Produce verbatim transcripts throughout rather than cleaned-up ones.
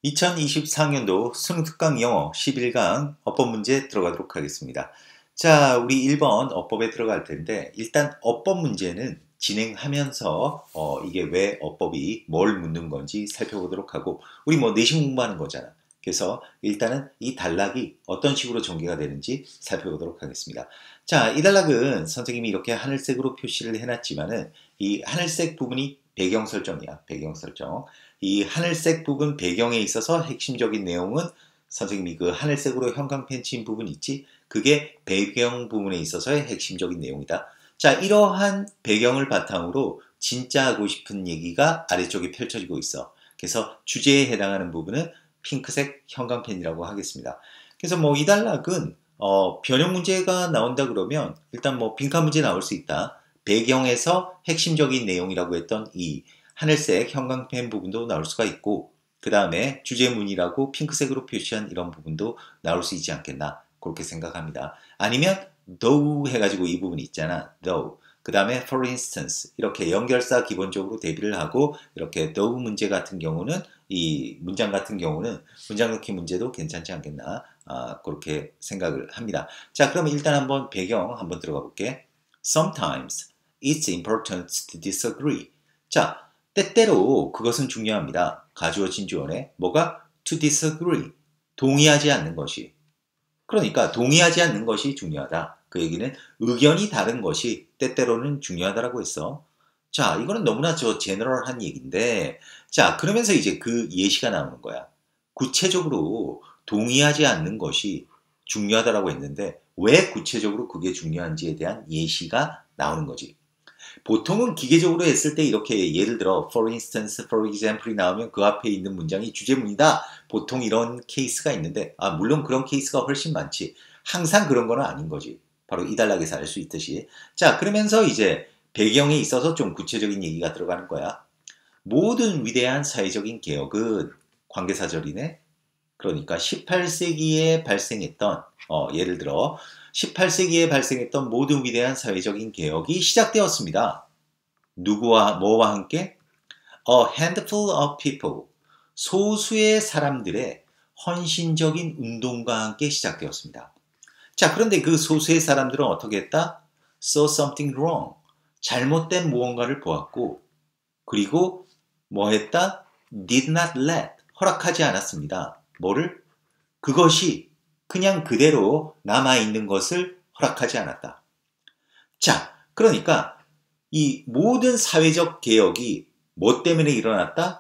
이천이십사 년도 수능 특강 영어 십일 강 어법 문제 들어가도록 하겠습니다. 자, 우리 일 번 어법에 들어갈 텐데 일단 어법 문제는 진행하면서 어, 이게 왜 어법이 뭘 묻는 건지 살펴보도록 하고 우리 뭐 내신 공부하는 거잖아. 그래서 일단은 이 단락이 어떤 식으로 전개가 되는지 살펴보도록 하겠습니다. 자, 이 단락은 선생님이 이렇게 하늘색으로 표시를 해놨지만은 이 하늘색 부분이 배경 설정이야. 배경 설정. 이 하늘색 부분 배경에 있어서 핵심적인 내용은 선생님이 그 하늘색으로 형광펜 친 부분 있지? 그게 배경 부분에 있어서의 핵심적인 내용이다. 자, 이러한 배경을 바탕으로 진짜 하고 싶은 얘기가 아래쪽에 펼쳐지고 있어. 그래서 주제에 해당하는 부분은 핑크색 형광펜이라고 하겠습니다. 그래서 뭐 이 단락은 어, 변형 문제가 나온다 그러면 일단 뭐 빈칸 문제 나올 수 있다. 배경에서 핵심적인 내용이라고 했던 이 하늘색 형광펜 부분도 나올 수가 있고 그 다음에 주제문이라고 핑크색으로 표시한 이런 부분도 나올 수 있지 않겠나 그렇게 생각합니다. 아니면 though 해가지고 이 부분이 있잖아. though. 그 다음에 for instance 이렇게 연결사 기본적으로 대비를 하고 이렇게 though 문제 같은 경우는 이 문장 같은 경우는 문장 넣기 문제도 괜찮지 않겠나 아, 그렇게 생각을 합니다. 자, 그럼 일단 한번 배경 한번 들어가 볼게. Sometimes it's important to disagree. 자, 때때로 그것은 중요합니다. 가주어 진주어네. 뭐가? to disagree. 동의하지 않는 것이. 그러니까 동의하지 않는 것이 중요하다. 그 얘기는 의견이 다른 것이 때때로는 중요하다라고 했어. 자, 이거는 너무나 저 제너럴한 얘기인데 자, 그러면서 이제 그 예시가 나오는 거야. 구체적으로 동의하지 않는 것이 중요하다라고 했는데 왜 구체적으로 그게 중요한지에 대한 예시가 나오는 거지. 보통은 기계적으로 했을 때 이렇게 예를 들어 for instance, for example이 나오면 그 앞에 있는 문장이 주제문이다. 보통 이런 케이스가 있는데 아 물론 그런 케이스가 훨씬 많지. 항상 그런 건 아닌 거지. 바로 이 단락에서 알 수 있듯이. 자, 그러면서 이제 배경에 있어서 좀 구체적인 얘기가 들어가는 거야. 모든 위대한 사회적인 개혁은 관계사절이네. 그러니까 십팔 세기에 발생했던 어, 예를 들어 십팔 세기에 발생했던 모든 위대한 사회적인 개혁이 시작되었습니다. 누구와 뭐와 함께? A handful of people. 소수의 사람들의 헌신적인 운동과 함께 시작되었습니다. 자, 그런데 그 소수의 사람들은 어떻게 했다? Saw something wrong. 잘못된 무언가를 보았고 그리고 뭐 했다? Did not let. 허락하지 않았습니다. 뭐를? 그것이 그냥 그대로 남아있는 것을 허락하지 않았다. 자, 그러니까 이 모든 사회적 개혁이 뭐 때문에 일어났다?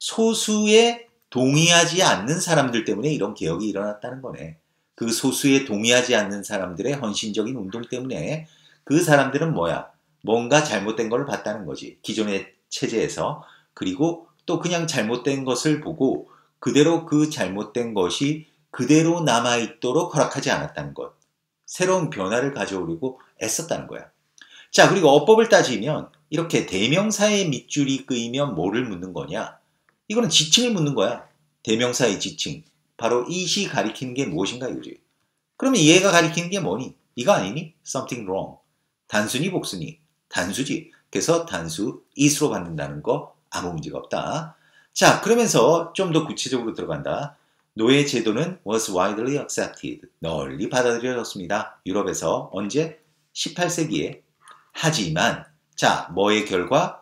소수의 동의하지 않는 사람들 때문에 이런 개혁이 일어났다는 거네. 그 소수의 동의하지 않는 사람들의 헌신적인 운동 때문에 그 사람들은 뭐야? 뭔가 잘못된 걸 봤다는 거지. 기존의 체제에서. 그리고 또 그냥 잘못된 것을 보고 그대로 그 잘못된 것이 그대로 남아있도록 허락하지 않았다는 것. 새로운 변화를 가져오려고 애썼다는 거야. 자, 그리고 어법을 따지면 이렇게 대명사의 밑줄이 끄이면 뭐를 묻는 거냐? 이거는 지칭을 묻는 거야. 대명사의 지칭. 바로 이시 가리키는 게 무엇인가 이거지. 그러면 얘가 가리키는 게 뭐니? 이거 아니니? Something wrong. 단순히 복수니? 단수지. 그래서 단수 is로 받는다는 거 아무 문제가 없다. 자, 그러면서 좀 더 구체적으로 들어간다. 노예 제도는 was widely accepted. 널리 받아들여졌습니다. 유럽에서 언제? 십팔 세기에. 하지만 자, 뭐의 결과?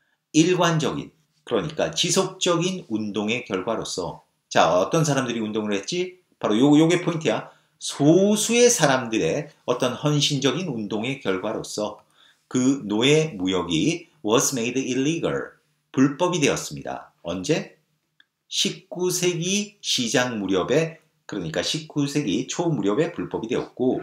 일관적인, 그러니까 지속적인 운동의 결과로서 자, 어떤 사람들이 운동을 했지? 바로 요, 요게 포인트야. 소수의 사람들의 어떤 헌신적인 운동의 결과로서 그 노예 무역이 was made illegal. 불법이 되었습니다. 언제? 십구 세기 시작 무렵에, 그러니까 십구 세기 초 무렵에 불법이 되었고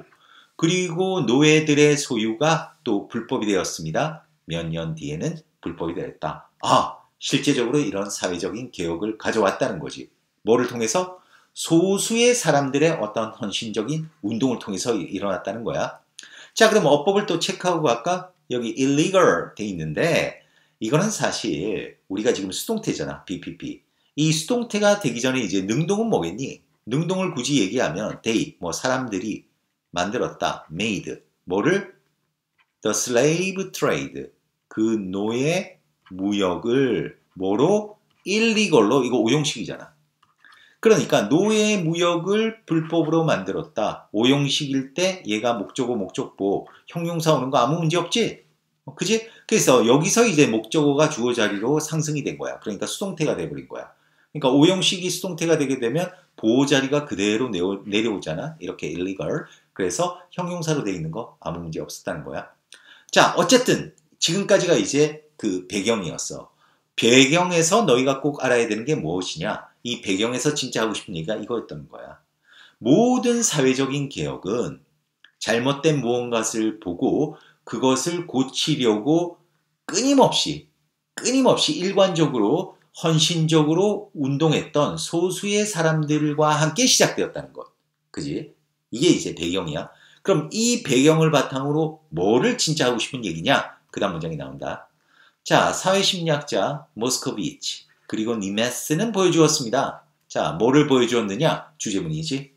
그리고 노예들의 소유가 또 불법이 되었습니다. 몇 년 뒤에는 불법이 되었다. 아, 실제적으로 이런 사회적인 개혁을 가져왔다는 거지. 뭐를 통해서? 소수의 사람들의 어떤 헌신적인 운동을 통해서 일어났다는 거야. 자, 그럼 어법을 또 체크하고 갈까? 여기 illegal 돼 있는데 이거는 사실 우리가 지금 수동태잖아. 비피피. 이 수동태가 되기 전에 이제 능동은 뭐겠니? 능동을 굳이 얘기하면 they, 뭐 사람들이 만들었다. made. 뭐를? The slave trade. 그 노예 무역을 뭐로? illegal로. 이거 오형식이잖아. 그러니까 노예무역을 불법으로 만들었다. 오용식일 때 얘가 목적어, 목적보, 형용사 오는 거 아무 문제 없지? 어, 그지? 그래서 여기서 이제 목적어가 주어 자리로 상승이 된 거야. 그러니까 수동태가 돼버린 거야. 그러니까 오용식이 수동태가 되게 되면 보호 자리가 그대로 내려, 내려오잖아. 이렇게 illegal. 그래서 형용사로 돼 있는 거 아무 문제 없었다는 거야. 자, 어쨌든 지금까지가 이제 그 배경이었어. 배경에서 너희가 꼭 알아야 되는 게 무엇이냐? 이 배경에서 진짜 하고 싶은 얘기가 이거였던 거야. 모든 사회적인 개혁은 잘못된 무언가를 보고 그것을 고치려고 끊임없이 끊임없이 일관적으로 헌신적으로 운동했던 소수의 사람들과 함께 시작되었다는 것. 그지? 이게 이제 배경이야. 그럼 이 배경을 바탕으로 뭐를 진짜 하고 싶은 얘기냐? 그 다음 문장이 나온다. 자, 사회심리학자 모스코비치 그리고 니메스는 보여주었습니다. 자, 뭐를 보여주었느냐? 주제문이지.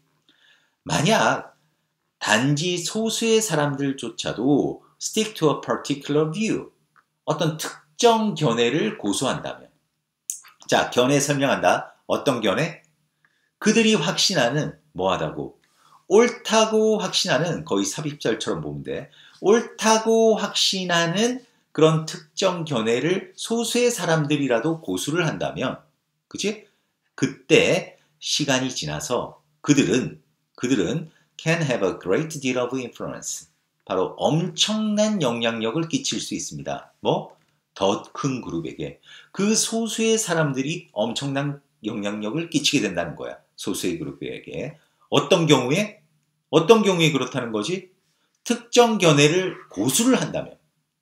만약 단지 소수의 사람들조차도 stick to a particular view, 어떤 특정 견해를 고수한다면, 자, 견해 설명한다. 어떤 견해? 그들이 확신하는 뭐하다고? 옳다고 확신하는, 거의 삽입절처럼 보면 돼. 옳다고 확신하는 그런 특정 견해를 소수의 사람들이라도 고수를 한다면, 그치? 그때 시간이 지나서 그들은, 그들은 can have a great deal of influence. 바로 엄청난 영향력을 끼칠 수 있습니다. 뭐? 더 큰 그룹에게. 그 소수의 사람들이 엄청난 영향력을 끼치게 된다는 거야. 소수의 그룹에게. 어떤 경우에? 어떤 경우에 그렇다는 거지? 특정 견해를 고수를 한다면.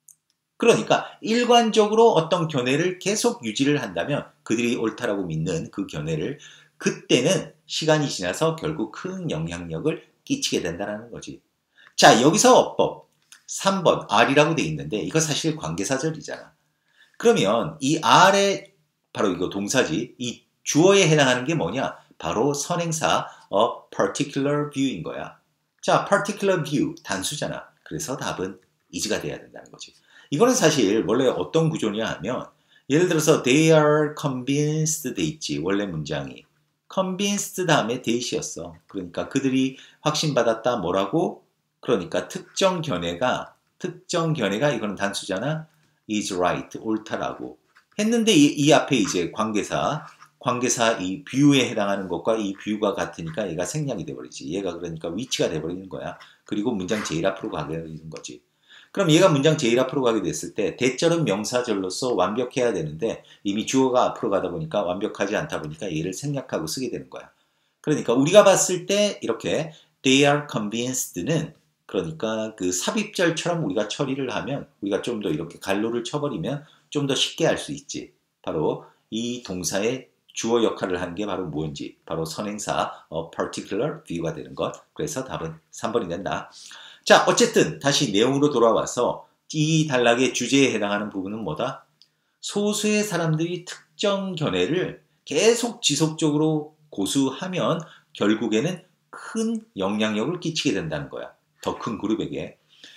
그러니까 일관적으로 어떤 견해를 계속 유지를 한다면 그들이 옳다라고 믿는 그 견해를 그때는 시간이 지나서 결국 큰 영향력을 끼치게 된다는 거지. 자, 여기서 어법 삼 번 R이라고 돼 있는데 이거 사실 관계사절이잖아. 그러면 이 R의 바로 이거 동사지. 이 주어에 해당하는 게 뭐냐? 바로 선행사 a particular view인 거야. 자, particular view 단수잖아. 그래서 답은 is가 돼야 된다는 거지. 이거는 사실 원래 어떤 구조냐 하면 예를 들어서 they are convinced 돼 있지. 원래 문장이. convinced 다음에 that이었어. 그러니까 그들이 확신받았다 뭐라고? 그러니까 특정 견해가 특정 견해가 이거는 단수잖아. is right, 옳다라고 했는데 이, 이 앞에 이제 관계사 관계사 이 view에 해당하는 것과 이 view가 같으니까 얘가 생략이 돼버리지. 얘가 그러니까 위치가 돼버리는 거야. 그리고 문장 제일 앞으로 가게 되는 거지. 그럼 얘가 문장 제일 앞으로 가게 됐을 때 대절은 명사절로서 완벽해야 되는데 이미 주어가 앞으로 가다 보니까 완벽하지 않다 보니까 얘를 생략하고 쓰게 되는 거야. 그러니까 우리가 봤을 때 이렇게 they are convinced는 그러니까 그 삽입절처럼 우리가 처리를 하면 우리가 좀 더 이렇게 갈로를 쳐버리면 좀 더 쉽게 알 수 있지. 바로 이 동사의 주어 역할을 하는 게 바로 뭔지 바로 선행사 a particular view가 되는 것. 그래서 답은 삼 번이 된다. 자, 어쨌든 다시 내용으로 돌아와서 이 단락의 주제에 해당하는 부분은 뭐다? 소수의 사람들이 특정 견해를 계속 지속적으로 고수하면 결국에는 큰 영향력을 끼치게 된다는 거야. 더 큰 그룹에게.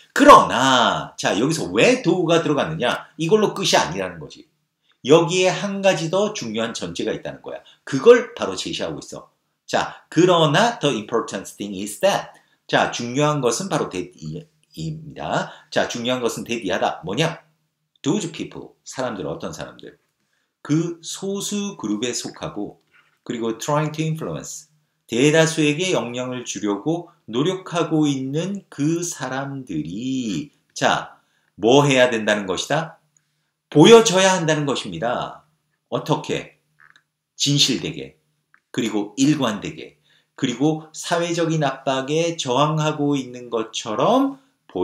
그러나 자, 여기서 왜 do가 들어갔느냐? 이걸로 끝이 아니라는 거지. 여기에 한 가지 더 중요한 전제가 있다는 거야. 그걸 바로 제시하고 있어. 자, 그러나 the important thing is that. 자, 중요한 것은 바로 that입니다. 자, 중요한 것은 that이하다. 뭐냐? Those people, 사람들, 어떤 사람들. 그 소수 그룹에 속하고 그리고 trying to influence, 대다수에게 영향을 주려고 노력하고 있는 그 사람들이 자, 뭐 해야 된다는 것이다? 보여져야 한다는 것입니다. 어떻게? 진실되게, 그리고 일관되게, 그리고 사회적인 압박에 저항하고 있는 것처럼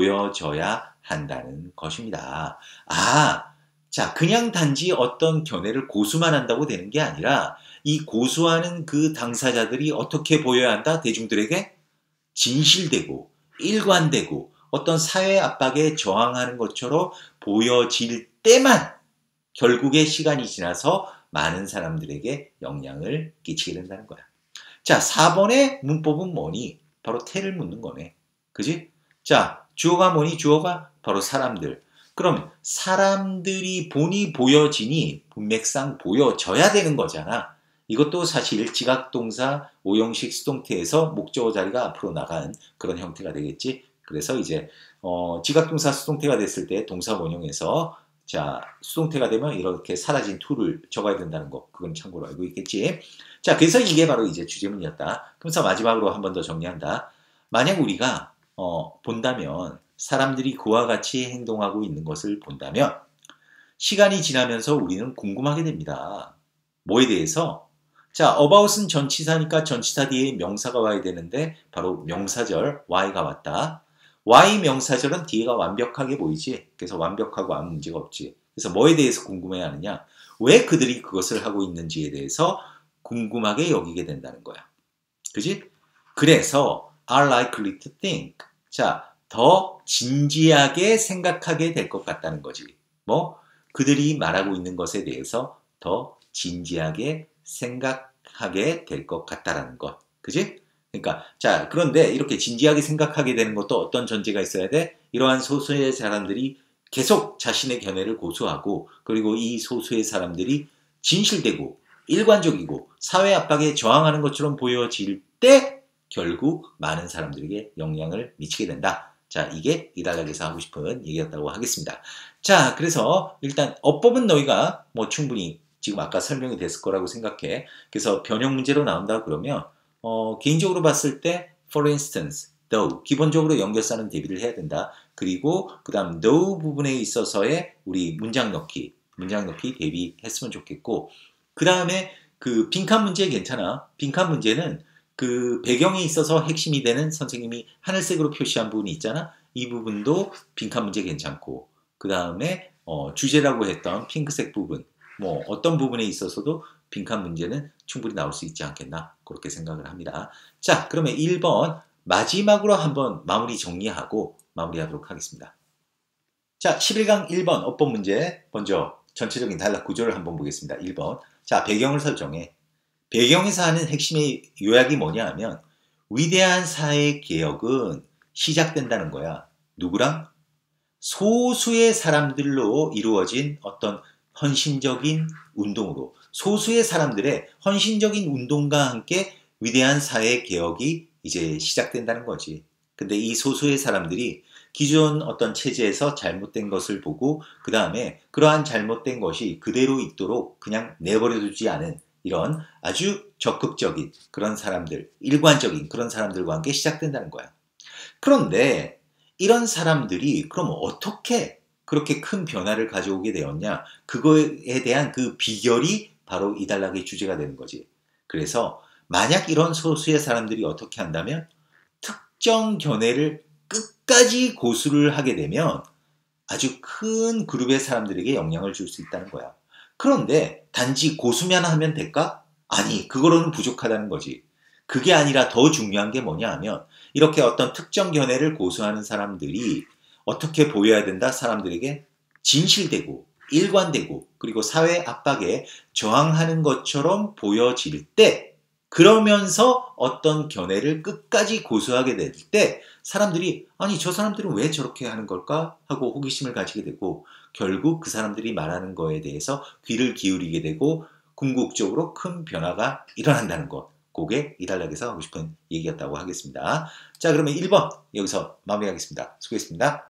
보여져야 한다는 것입니다. 아, 자, 그냥 단지 어떤 견해를 고수만 한다고 되는 게 아니라 이 고수하는 그 당사자들이 어떻게 보여야 한다? 대중들에게 진실되고 일관되고 어떤 사회 압박에 저항하는 것처럼 보여질 때만 결국에 시간이 지나서 많은 사람들에게 영향을 끼치게 된다는 거야. 자, 사 번의 문법은 뭐니? 바로 태를 묻는 거네. 그지? 자, 주어가 뭐니? 주어가 바로 사람들. 그럼 사람들이 본이 보여지니 문맥상 보여져야 되는 거잖아. 이것도 사실 지각동사 오형식 수동태에서 목적어 자리가 앞으로 나간 그런 형태가 되겠지. 그래서 이제 어, 지각동사 수동태가 됐을 때 동사 원형에서 자 수동태가 되면 이렇게 사라진 to를 적어야 된다는 거, 그건 참고로 알고 있겠지. 자, 그래서 이게 바로 이제 주제문이었다. 그래서 마지막으로 한 번 더 정리한다. 만약 우리가 어, 본다면 사람들이 그와 같이 행동하고 있는 것을 본다면 시간이 지나면서 우리는 궁금하게 됩니다. 뭐에 대해서? 자, about은 전치사니까 전치사 뒤에 명사가 와야 되는데 바로 명사절 y가 왔다. y 명사절은 뒤에가 완벽하게 보이지. 그래서 완벽하고 아무 문제가 없지. 그래서 뭐에 대해서 궁금해하느냐? 왜 그들이 그것을 하고 있는지에 대해서 궁금하게 여기게 된다는 거야. 그지? 그래서 are likely to think. 자, 더 진지하게 생각하게 될 것 같다는 거지. 뭐? 그들이 말하고 있는 것에 대해서 더 진지하게 생각하게 될 것 같다라는 것. 그지? 그러니까 자, 그런데 이렇게 진지하게 생각하게 되는 것도 어떤 전제가 있어야 돼? 이러한 소수의 사람들이 계속 자신의 견해를 고수하고, 그리고 이 소수의 사람들이 진실되고 일관적이고 사회 압박에 저항하는 것처럼 보여질 때 결국 많은 사람들에게 영향을 미치게 된다. 자, 이게 이 단락에서 하고 싶은 얘기였다고 하겠습니다. 자, 그래서 일단 어법은 너희가 뭐 충분히 지금 아까 설명이 됐을 거라고 생각해. 그래서 변형 문제로 나온다 그러면 어, 개인적으로 봤을 때 for instance, though 기본적으로 연결사는 대비를 해야 된다. 그리고 그 다음 though 부분에 있어서의 우리 문장 넣기, 문장 넣기 대비했으면 좋겠고, 그 다음에 그 빈칸 문제 괜찮아. 빈칸 문제는 그 배경에 있어서 핵심이 되는 선생님이 하늘색으로 표시한 부분이 있잖아. 이 부분도 빈칸 문제 괜찮고, 그 다음에 어, 주제라고 했던 핑크색 부분, 뭐 어떤 부분에 있어서도 빈칸 문제는 충분히 나올 수 있지 않겠나, 그렇게 생각을 합니다. 자, 그러면 일 번 마지막으로 한번 마무리 정리하고 마무리하도록 하겠습니다. 자, 십일 강 일 번 어법 문제 먼저 전체적인 단락 구조를 한번 보겠습니다. 일 번. 자, 배경을 설정해. 배경에서 하는 핵심의 요약이 뭐냐 하면 위대한 사회 개혁은 시작된다는 거야. 누구랑? 소수의 사람들로 이루어진 어떤 헌신적인 운동으로, 소수의 사람들의 헌신적인 운동과 함께 위대한 사회 개혁이 이제 시작된다는 거지. 근데 이 소수의 사람들이 기존 어떤 체제에서 잘못된 것을 보고 그 다음에 그러한 잘못된 것이 그대로 있도록 그냥 내버려두지 않은 이런 아주 적극적인 그런 사람들, 일관적인 그런 사람들과 함께 시작된다는 거야. 그런데 이런 사람들이 그럼 어떻게 그렇게 큰 변화를 가져오게 되었냐? 그거에 대한 그 비결이 바로 이 단락의 주제가 되는 거지. 그래서 만약 이런 소수의 사람들이 어떻게 한다면 특정 견해를 끝까지 고수를 하게 되면 아주 큰 그룹의 사람들에게 영향을 줄 수 있다는 거야. 그런데 단지 고수만 하면 될까? 아니, 그거로는 부족하다는 거지. 그게 아니라 더 중요한 게 뭐냐 하면 이렇게 어떤 특정 견해를 고수하는 사람들이 어떻게 보여야 된다? 사람들에게 진실되고 일관되고 그리고 사회 압박에 저항하는 것처럼 보여질 때, 그러면서 어떤 견해를 끝까지 고수하게 될 때 사람들이 아니 저 사람들은 왜 저렇게 하는 걸까? 하고 호기심을 가지게 되고 결국 그 사람들이 말하는 거에 대해서 귀를 기울이게 되고 궁극적으로 큰 변화가 일어난다는 것. 그게 이 단락에서 하고 싶은 얘기였다고 하겠습니다. 자, 그러면 일 번 여기서 마무리하겠습니다. 수고했습니다.